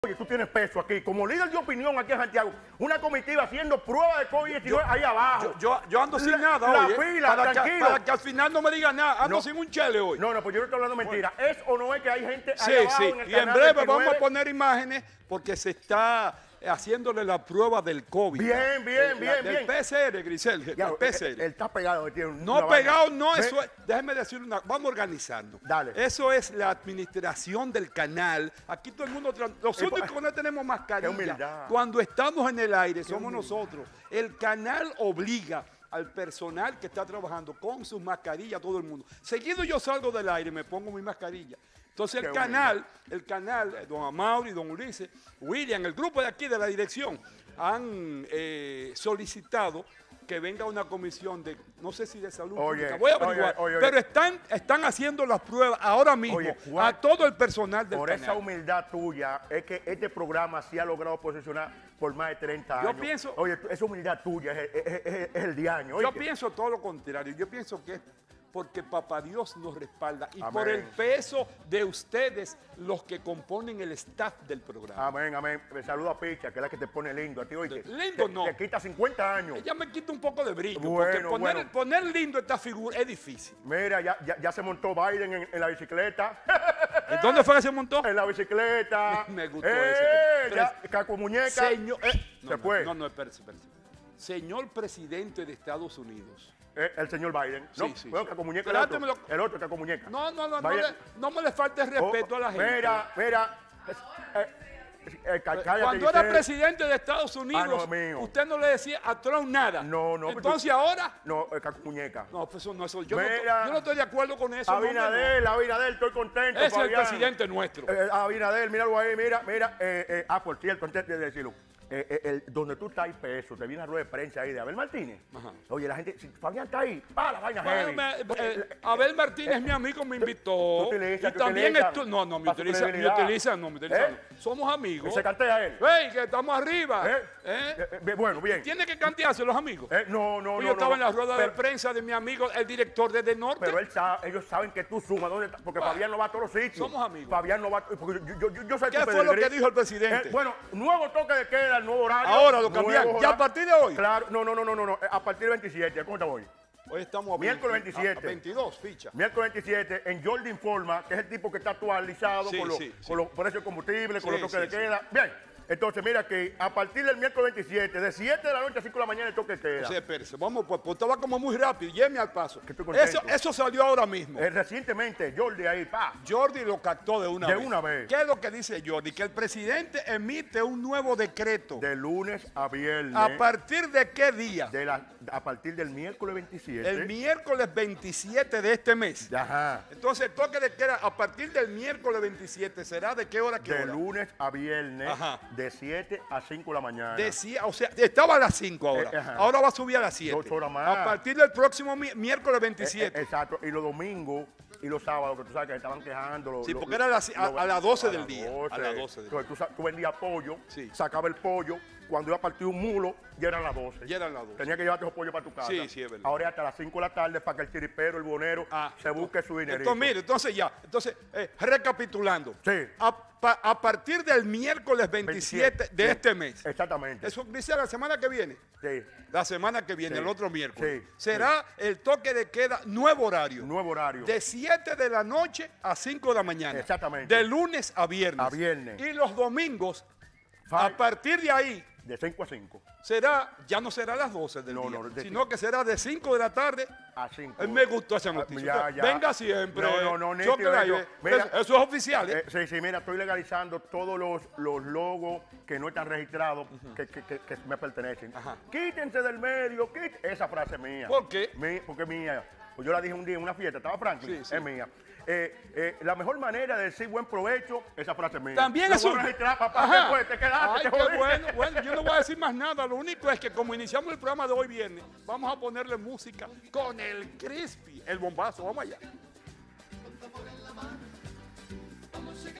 Oye, tú tienes peso aquí, como líder de opinión aquí en Santiago, una comitiva haciendo pruebas de COVID-19 ahí abajo. Yo ando sin nada hoy, fila, tranquilo. para que al final no me digan nada, ando sin un chele hoy. No, pues yo no estoy hablando mentira. ¿Es o no es que hay gente Sí, ahí abajo sí, en el y en canal breve 29? vamos a poner imágenes porque se está haciéndole la prueba del COVID. Bien. Del PCR, Grisel, del PCR. Él está pegado. No pegado, no, eso es, déjeme decir vamos a organizarnos. Dale. Eso es la administración del canal. Aquí todo el mundo, los únicos que no tenemos mascarilla, cuando estamos en el aire somos nosotros. El canal obliga al personal que está trabajando con sus mascarillas, todo el mundo. Seguido yo salgo del aire y me pongo mi mascarilla. Entonces el canal, don Amaury, don Ulises, William, el grupo de aquí de la dirección, han solicitado que venga una comisión de, no sé si de salud pública, voy a averiguar, pero están haciendo las pruebas ahora mismo a todo el personal del canal. Por esa humildad tuya es que este programa sí ha logrado posicionar por más de 30 años. Yo pienso... Oye, esa humildad tuya es el diaño. Yo pienso todo lo contrario, yo pienso que es porque Papá Dios nos respalda y amén. Por el peso de ustedes, los que componen el staff del programa. Amén. Me saludo a Picha, que es la que te pone lindo. A ti, oye, lindo no. Te quita 50 años. Ella me quita un poco de brillo, bueno, porque poner lindo esta figura es difícil. Mira, ya se montó Biden en la bicicleta. ¿En dónde fue que se montó? En la bicicleta. Me gustó eso. Caco muñeca. Señor, se fue. No, espérese. Señor presidente de Estados Unidos. El señor Biden. Sí. Bueno, Caco muñeca el otro Caco muñeca. No me le falte respeto a la gente. Mira. Cuando era presidente de Estados Unidos, usted no le decía a Trump nada. No. Entonces ahora... No, Caco muñeca. No, pues eso no es... Yo no estoy de acuerdo con eso. Abinader, estoy contento. Ese es el presidente nuestro. Abinader, míralo ahí, mira. Por cierto, antes de decirlo. Donde tú estás ahí peso, te viene a rueda de prensa ahí de Abel Martínez. Ajá. Oye, la gente, si Fabián está ahí, la vaina heavy. Abel Martínez, mi amigo, me invitó. Me utiliza. Somos amigos. ¿Se cantea a él? ¡Ey, que estamos arriba! Bueno, bien. ¿Tiene que cantearse los amigos? No. Yo estaba en la rueda de prensa de mi amigo, el director de Norte. Pero ellos saben que tú sumas, ¿dónde está? Porque Fabián no va a todos los sitios. Somos amigos. Fabián no va, porque yo sé ¿Qué fue lo que dijo el presidente? Bueno, nuevo toque de queda, nuevo horario. Ahora lo cambiaron. ¿Ya a partir de hoy? Claro, no. A partir del 27. ¿Cómo estamos hoy? Hoy estamos a miércoles 27. 22 fichas. Miércoles 27 en Jordi Informa, que es el tipo que está actualizado con los precios de combustible, con los toques de queda. Bien. Entonces, mira que a partir del miércoles 27, de 7 de la noche a 5 de la mañana, el toque queda. Sí, espérese, vamos, pues usted va como muy rápido, lleve al paso. Eso salió ahora mismo. Recientemente, Jordi ahí, Jordi lo captó de una vez. ¿Qué es lo que dice Jordi? Que el presidente emite un nuevo decreto. De lunes a viernes. ¿A partir de qué día? A partir del miércoles 27. El miércoles 27 de este mes. Ajá. Entonces, el toque de queda a partir del miércoles 27 será de qué hora a qué hora. De lunes a viernes. Ajá. De 7 a 5 de la mañana. O sea, estaba a las 5 ahora. Ahora va a subir a las 7. 2 horas más. A partir del próximo miércoles 27. Exacto. Y los domingos y los sábados, que tú sabes que estaban quejando. Sí, porque era a las 12 del día. A las 12 del día. Entonces tú vendías pollo, sacaba el pollo. Cuando iba a partir un mulo, ya eran las 12. Tenía que llevarte esos pollos para tu casa. Sí, es verdad. Ahora hasta las 5 de la tarde para que el chiripero, el bonero, se busque su dinero. Entonces, recapitulando. Sí. A partir del miércoles 27 de este mes. Exactamente. Eso dice la semana que viene. Sí. La semana que viene, el otro miércoles. Sí. Será el toque de queda nuevo horario. Nuevo horario. De 7 de la noche a 5 de la mañana. Exactamente. De lunes a viernes. A viernes. Y los domingos, a partir de ahí. De 5 a 5. Ya no será a las 12 del día, sino que será de 5 de la tarde a 5. Me gustó esa noticia. Venga siempre. Mira, eso es oficial. Sí, mira, estoy legalizando todos los logos que no están registrados, que me pertenecen. Ajá. Quítense del medio, esa frase es mía. ¿Por qué? Porque es mía. Pues yo la dije un día en una fiesta, estaba Franklin, es mía. La mejor manera de decir buen provecho, esa frase es mía. También es una. Después te quedaste. Ay, qué bueno, yo no voy a decir más nada. Lo único es que como iniciamos el programa de hoy viernes, vamos a ponerle música con el Crispy, el bombazo. Vamos allá.